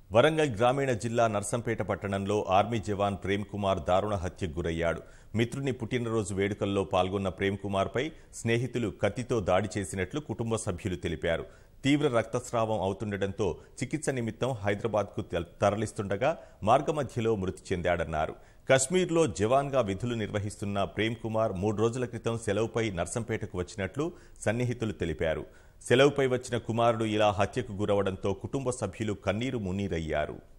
వరంగల్ గ్రామీణ జిల్లా నర్సంపేట పట్టణంలో ఆర్మీ జవాన్ ప్రేమ్ కుమార్ దారుణ హత్యకు గురయ్యాడు. మిత్రుని పుట్టినరోజు వేడుకల్లో పాల్గొన్న ప్రేమ్ కుమార్ పై స్నేహితులు కత్తితో దాడి చేసినట్లు కుటుంబ సభ్యులు తెలిపారు. తీవ్ర రక్తస్రావం అవుతుండటంతో చికిత్స నిమిత్తం హైదరాబాద్కు తరలిస్తుండగా మార్గమధ్యలో మృతి చెందాడన్నారు. కశ్మీర్లో జవాన్గా విధులు నిర్వహిస్తున్న ప్రేమ్ కుమార్ 3 రోజుల క్రితం సెలవుపై నర్సంపేటకు వచ్చినట్లు సన్నిహితులు తెలిపారు. సెలవుపై వచ్చిన కుమారుడు ఇలా హత్యకు గురవడంతో కుటుంబ సభ్యులు కన్నీరు మున్నీరయ్యారు.